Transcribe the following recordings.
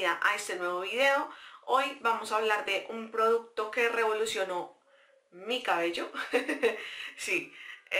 bienvenida a este nuevo video. Hoy vamos a hablar de un producto que revolucionó mi cabello. Sí,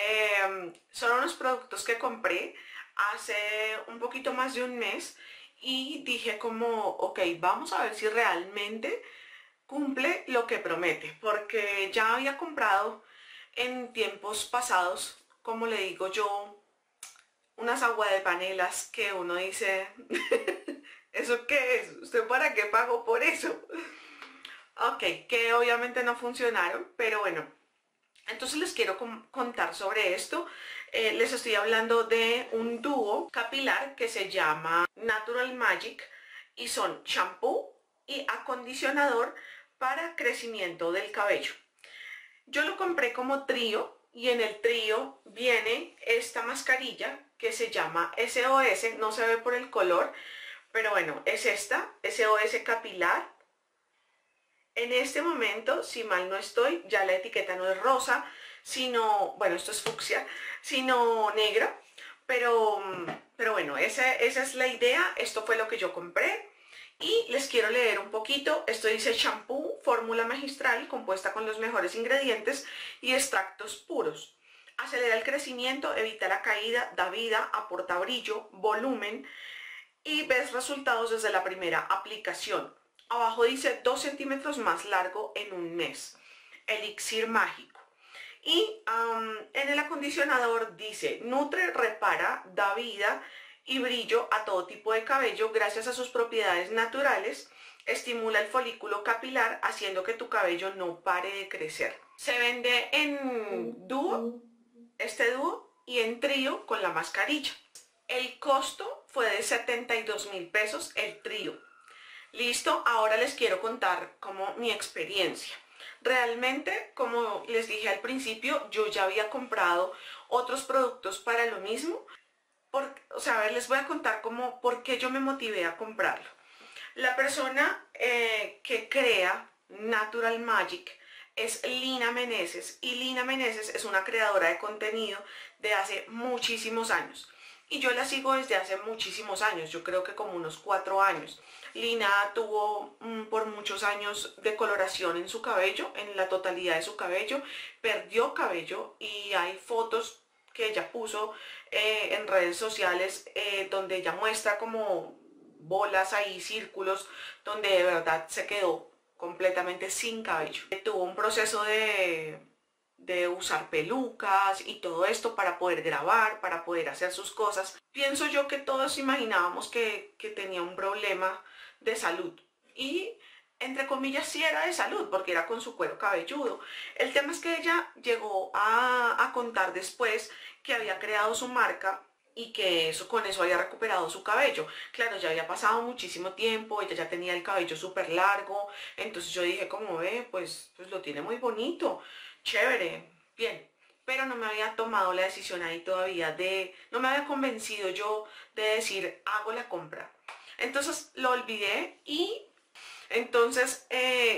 son unos productos que compré hace un poquito más de un mes y dije como, ok, vamos a ver si realmente cumple lo que promete, porque ya había comprado en tiempos pasados, como le digo yo, unas aguas de panelas que uno dice, ¿eso qué es? ¿Usted para qué pagó por eso? Ok, que obviamente no funcionaron, pero bueno, entonces les quiero contar sobre esto. Les estoy hablando de un dúo capilar que se llama Natural Magic y son shampoo y acondicionador para crecimiento del cabello. Yo lo compré como trío y en el trío viene esta mascarilla que se llama SOS, no se ve por el color, pero bueno, es esta, SOS capilar. En este momento, si mal no estoy, ya la etiqueta no es rosa, sino, bueno, esto es fucsia, sino negra, pero bueno, esa es la idea, esto fue lo que yo compré. Y les quiero leer un poquito. Esto dice shampoo, fórmula magistral compuesta con los mejores ingredientes y extractos puros. Acelera el crecimiento, evita la caída, da vida, aporta brillo, volumen y ves resultados desde la primera aplicación. Abajo dice 2 centímetros más largo en un mes. Elixir mágico. Y en el acondicionador dice nutre, repara, da vida y brillo a todo tipo de cabello gracias a sus propiedades naturales, estimula el folículo capilar haciendo que tu cabello no pare de crecer. Se vende en dúo, este dúo, y en trío con la mascarilla. El costo fue de 72.000 pesos el trío. Listo, ahora les quiero contar como mi experiencia. Realmente, como les dije al principio, yo ya había comprado otros productos para lo mismo. A ver, les voy a contar por qué yo me motivé a comprarlo. La persona que crea Natural Magic es Lina Meneses, y Lina Meneses es una creadora de contenido de hace muchísimos años. Y yo la sigo desde hace muchísimos años, yo creo que como unos 4 años. Lina tuvo por muchos años decoloración en su cabello, en la totalidad de su cabello, perdió cabello y hay fotos que ella puso en redes sociales donde ella muestra como bolas ahí, círculos, donde de verdad se quedó completamente sin cabello. Tuvo un proceso de usar pelucas y todo esto para poder grabar, para poder hacer sus cosas. Pienso yo que todos imaginábamos que tenía un problema de salud y entre comillas sí era de salud porque era con su cuero cabelludo. El tema es que ella llegó a contar después que había creado su marca y que con eso había recuperado su cabello. Claro, ya había pasado muchísimo tiempo, ella ya tenía el cabello súper largo, entonces yo dije como ve, pues lo tiene muy bonito, chévere, bien. Pero no me había tomado la decisión ahí todavía no me había convencido yo de decir hago la compra. Entonces lo olvidé y entonces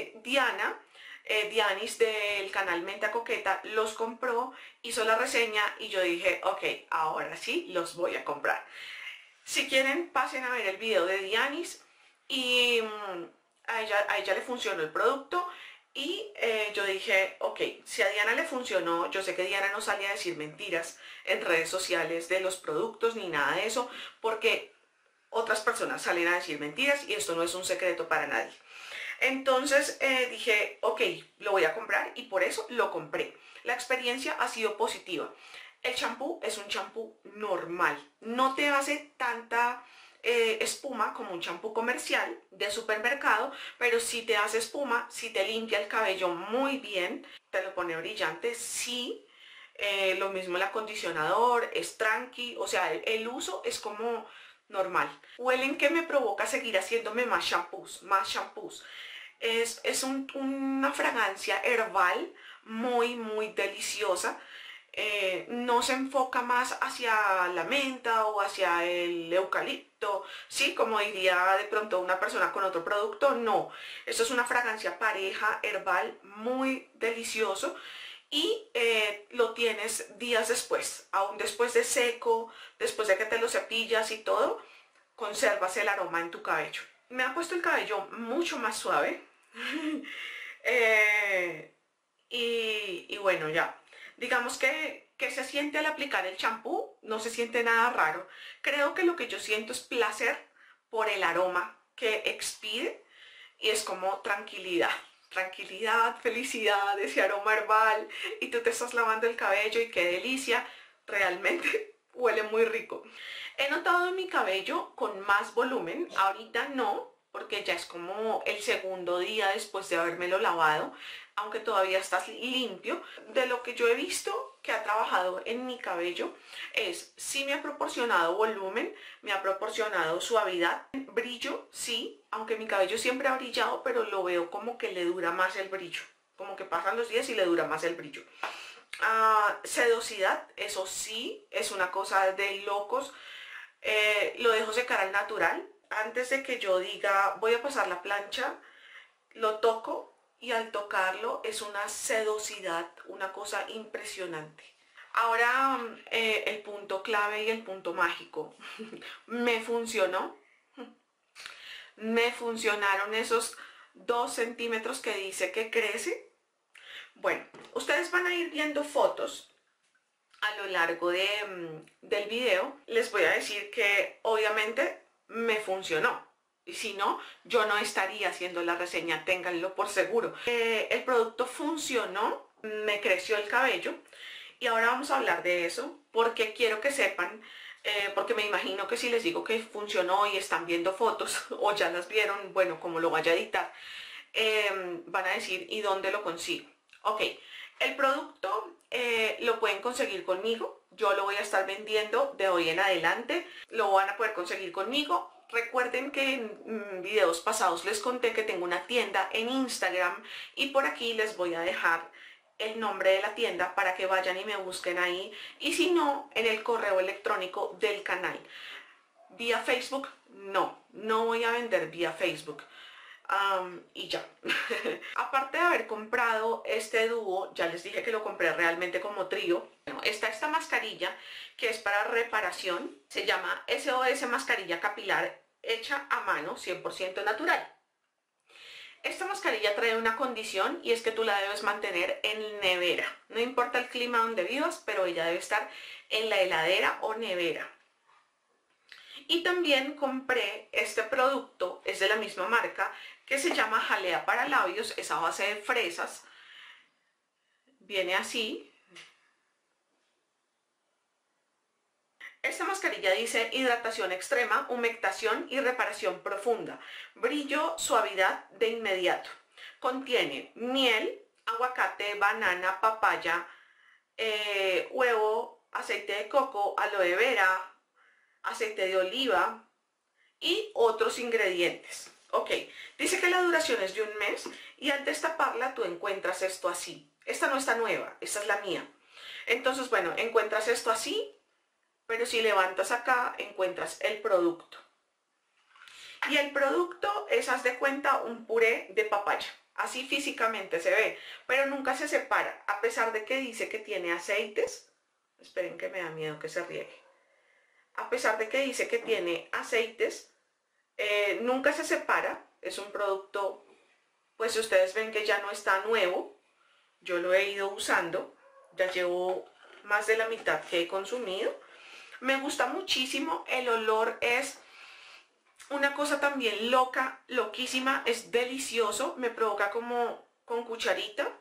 Dianis del canal Menta Coqueta los compró, hizo la reseña y yo dije, ok, ahora sí los voy a comprar. Si quieren, pasen a ver el video de Dianis y a ella le funcionó el producto y yo dije, ok, si a Diana le funcionó, yo sé que Diana no sale a decir mentiras en redes sociales de los productos ni nada de eso, porque otras personas salen a decir mentiras y esto no es un secreto para nadie. Entonces dije, ok, lo voy a comprar y por eso lo compré. La experiencia ha sido positiva. El champú es un champú normal, no te hace tanta espuma como un champú comercial de supermercado, pero sí te hace espuma, sí te limpia el cabello muy bien, te lo pone brillante, sí. Lo mismo el acondicionador, es tranqui, o sea, el uso es como normal. Huelen que me provoca seguir haciéndome más shampoos, más shampoos. Es una fragancia herbal muy deliciosa. No se enfoca más hacia la menta o hacia el eucalipto, sí, como diría de pronto una persona con otro producto, no. Esto es una fragancia pareja, herbal, muy delicioso. Y lo tienes días después, aún después de seco, después de que te lo cepillas y todo, conservas el aroma en tu cabello. Me ha puesto el cabello mucho más suave. Y bueno, ya. Digamos que se siente al aplicar el champú, no se siente nada raro. Creo que lo que yo siento es placer por el aroma que expide y es como tranquilidad. Tranquilidad, felicidad, ese aroma herbal y tú te estás lavando el cabello y qué delicia. Realmente huele muy rico. He notado en mi cabello con más volumen, ahorita no, porque ya es como el segundo día después de habérmelo lavado, aunque todavía está limpio. De lo que yo he visto que ha trabajado en mi cabello es, sí me ha proporcionado volumen, me ha proporcionado suavidad, brillo, sí, aunque mi cabello siempre ha brillado, pero lo veo como que le dura más el brillo, como que pasan los días y le dura más el brillo. Sedosidad, eso sí, es una cosa de locos. Lo dejo secar al natural. Antes de que yo diga voy a pasar la plancha, lo toco y al tocarlo es una sedosidad, una cosa impresionante. Ahora el punto clave y el punto mágico. Me funcionó. Me funcionaron esos 2 centímetros que dice que crece. Bueno, ustedes van a ir viendo fotos a lo largo del video. Les voy a decir que obviamente me funcionó. Y si no, yo no estaría haciendo la reseña, ténganlo por seguro. El producto funcionó, me creció el cabello y ahora vamos a hablar de eso porque quiero que sepan, porque me imagino que si les digo que funcionó y están viendo fotos o ya las vieron, bueno, como lo vaya a editar, van a decir ¿y dónde lo consigo? Ok, el producto lo pueden conseguir conmigo, yo lo voy a estar vendiendo de hoy en adelante, lo van a poder conseguir conmigo. Recuerden que en videos pasados les conté que tengo una tienda en Instagram y por aquí les voy a dejar el nombre de la tienda para que vayan y me busquen ahí y si no, en el correo electrónico del canal. Vía Facebook, no voy a vender vía Facebook. Y ya. Aparte de haber comprado este dúo, ya les dije que lo compré realmente como trío. Bueno, está esta mascarilla que es para reparación, se llama SOS Mascarilla Capilar hecha a mano, 100% natural. Esta mascarilla trae una condición y es que tú la debes mantener en nevera. No importa el clima donde vivas, pero ella debe estar en la heladera o nevera. Y también compré este producto, es de la misma marca, que se llama Jalea para labios, es a base de fresas. Viene así. Esta mascarilla dice hidratación extrema, humectación y reparación profunda. Brillo, suavidad de inmediato. Contiene miel, aguacate, banana, papaya, huevo, aceite de coco, aloe vera, aceite de oliva y otros ingredientes. Ok, dice que la duración es de 1 mes y al destaparla tú encuentras esto así. Esta no está nueva, esta es la mía. Entonces, bueno, encuentras esto así, pero si levantas acá encuentras el producto. Y el producto es, haz de cuenta, un puré de papaya. Así físicamente se ve, pero nunca se separa, a pesar de que dice que tiene aceites. Esperen que me da miedo que se riegue. A pesar de que dice que tiene aceites, nunca se separa. Es un producto, pues ustedes ven que ya no está nuevo. Yo lo he ido usando, ya llevo más de la mitad que he consumido. Me gusta muchísimo, el olor es una cosa también loca, loquísima, es delicioso, me provoca como con cucharita,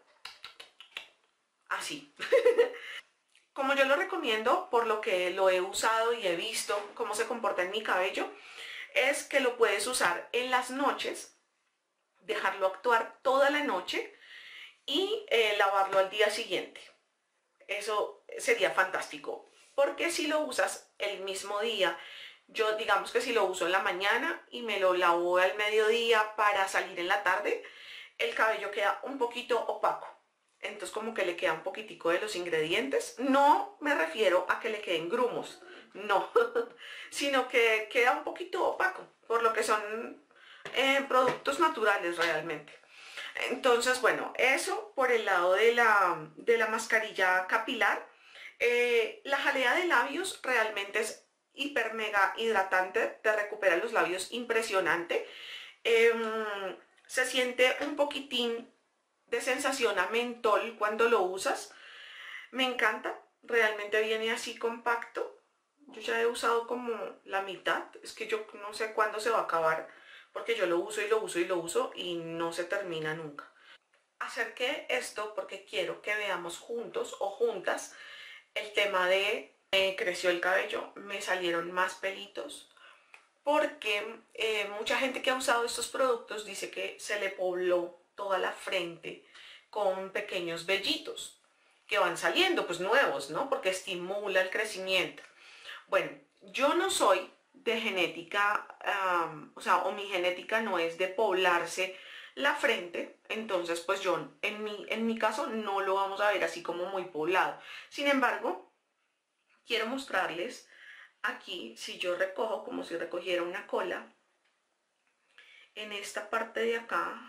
así. Como yo lo recomiendo, por lo que lo he usado y he visto cómo se comporta en mi cabello, es que lo puedes usar en las noches, dejarlo actuar toda la noche y lavarlo al día siguiente. Eso sería fantástico, porque si lo usas el mismo día, yo digamos que si lo uso en la mañana y me lo lavo al mediodía para salir en la tarde, el cabello queda un poquito opaco. Entonces como que le queda un poquitico de los ingredientes. No me refiero a que le queden grumos, no, sino que queda un poquito opaco, por lo que son productos naturales realmente. Entonces, bueno, eso por el lado de la mascarilla capilar. La jalea de labios realmente es hiper mega hidratante, te recupera los labios impresionante. Se siente un poquitín de sensación a mentol cuando lo usas. Me encanta, realmente viene así compacto. Yo ya he usado como la mitad, es que yo no sé cuándo se va a acabar, porque yo lo uso y lo uso y lo uso y no se termina nunca. Acerqué esto porque quiero que veamos juntos o juntas el tema de me creció el cabello, me salieron más pelitos, porque mucha gente que ha usado estos productos dice que se le pobló toda la frente con pequeños vellitos que van saliendo, pues nuevos, ¿no? Porque estimula el crecimiento. Bueno, yo no soy de genética, o mi genética no es de poblarse la frente, entonces pues yo en mi caso no lo vamos a ver así como muy poblado. Sin embargo, quiero mostrarles aquí, si yo recojo como si recogiera una cola, en esta parte de acá,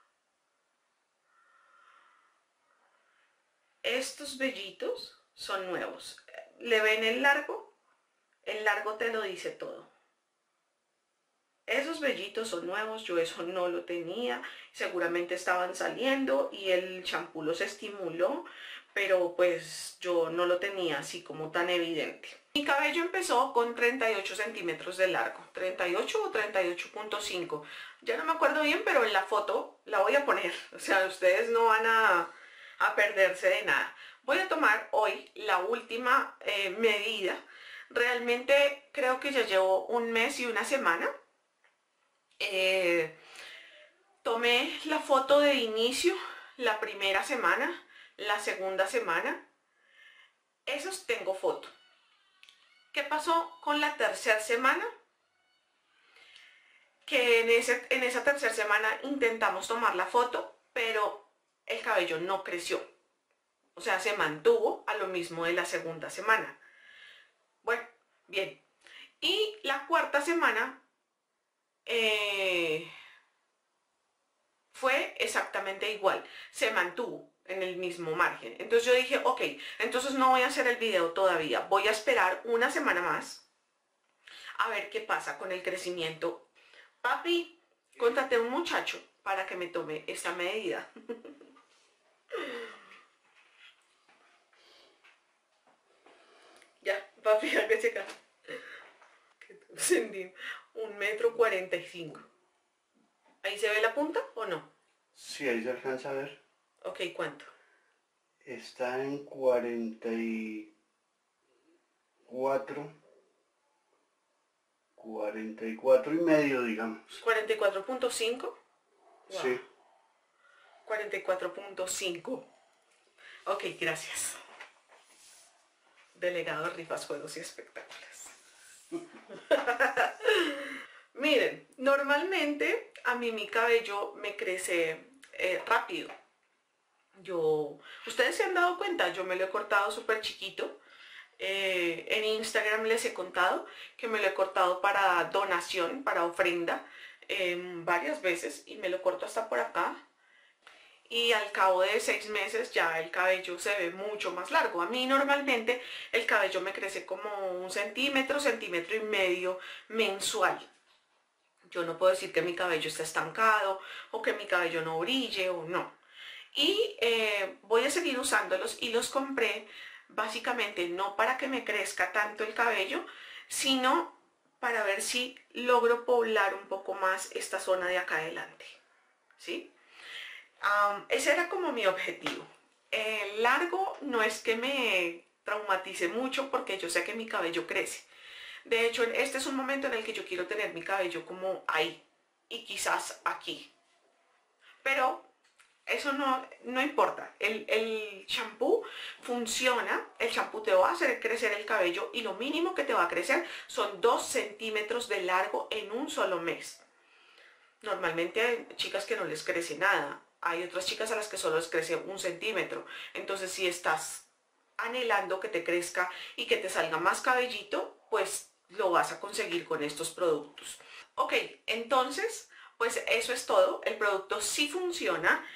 estos vellitos son nuevos. ¿Le ven el largo? El largo te lo dice todo. Esos vellitos son nuevos, yo eso no lo tenía, seguramente estaban saliendo y el champú los estimuló, pero pues yo no lo tenía así como tan evidente. Mi cabello empezó con 38 centímetros de largo, 38 o 38.5, ya no me acuerdo bien, pero en la foto la voy a poner, o sea, ustedes no van a perderse de nada. Voy a tomar hoy la última medida, realmente creo que ya llevo un mes y una semana. Tomé la foto de inicio la primera semana, la segunda semana, esos tengo foto. ¿Qué pasó con la tercera semana? Que en esa tercera semana intentamos tomar la foto, pero el cabello no creció. O sea, se mantuvo a lo mismo de la segunda semana. Bueno, bien. Y la cuarta semana fue exactamente igual, se mantuvo en el mismo margen. Entonces yo dije, ok, entonces no voy a hacer el video todavía, voy a esperar una semana más a ver qué pasa con el crecimiento. Papi, contraté a un muchacho para que me tome esta medida. Ya, papi, hágase acá. 1,45 m. ¿Ahí se ve la punta o no? Sí, ahí se alcanza a ver. Ok, ¿cuánto? Está en 44 y medio, digamos. 44.5. Wow. Sí. 44.5. Ok, gracias. Delegado de rifas, juegos y espectáculos. Miren, normalmente a mí mi cabello me crece rápido. Ustedes se han dado cuenta, yo me lo he cortado súper chiquito. En Instagram les he contado que me lo he cortado para donación, para ofrenda, varias veces, y me lo corto hasta por acá. Y al cabo de 6 meses ya el cabello se ve mucho más largo. A mí normalmente el cabello me crece como 1 centímetro, centímetro y medio mensual. Yo no puedo decir que mi cabello está estancado o que mi cabello no brille o no. Y voy a seguir usándolos y los compré básicamente no para que me crezca tanto el cabello, sino para ver si logro poblar un poco más esta zona de acá adelante. ¿Sí? Ese era como mi objetivo. Largo no es que me traumatice mucho porque yo sé que mi cabello crece. De hecho, este es un momento en el que yo quiero tener mi cabello como ahí y quizás aquí. Pero eso no importa. El champú funciona, el champú te va a hacer crecer el cabello y lo mínimo que te va a crecer son 2 centímetros de largo en un solo mes. Normalmente hay chicas que no les crece nada. Hay otras chicas a las que solo les crece 1 centímetro. Entonces, si estás anhelando que te crezca y que te salga más cabellito, pues lo vas a conseguir con estos productos. Ok, entonces, pues eso es todo. El producto sí funciona.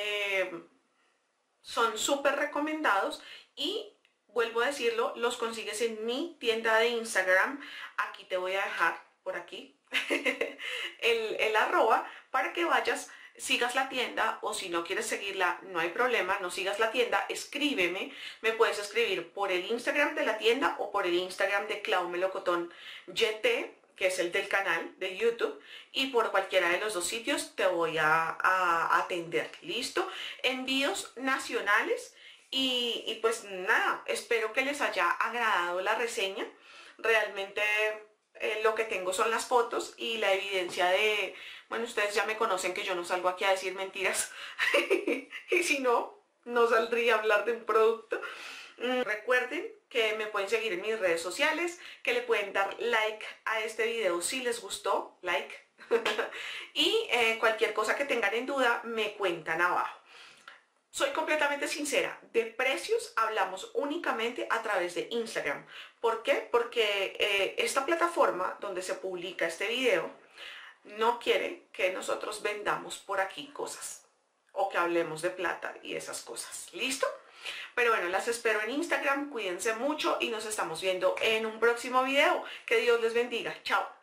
Son súper recomendados y vuelvo a decirlo, los consigues en mi tienda de Instagram. Aquí te voy a dejar por aquí, el arroba, para que vayas, sigas la tienda, o si no quieres seguirla, no hay problema, no sigas la tienda, escríbeme, me puedes escribir por el Instagram de la tienda o por el Instagram de Clau Melocotón YT, que es el del canal de YouTube, y por cualquiera de los dos sitios te voy a atender. ¿Listo? Envíos nacionales y pues nada, espero que les haya agradado la reseña. Realmente lo que tengo son las fotos y la evidencia de, bueno, ustedes ya me conocen que yo no salgo aquí a decir mentiras y si no, no saldría a hablar de un producto. Recuerden que me pueden seguir en mis redes sociales, que le pueden dar like a este video si les gustó, like, y cualquier cosa que tengan en duda me cuentan abajo. Soy completamente sincera, de precios hablamos únicamente a través de Instagram. ¿Por qué? Porque esta plataforma donde se publica este video no quiere que nosotros vendamos por aquí cosas o que hablemos de plata y esas cosas. ¿Listo? Pero bueno, las espero en Instagram, cuídense mucho y nos estamos viendo en un próximo video. Que Dios les bendiga. Chao.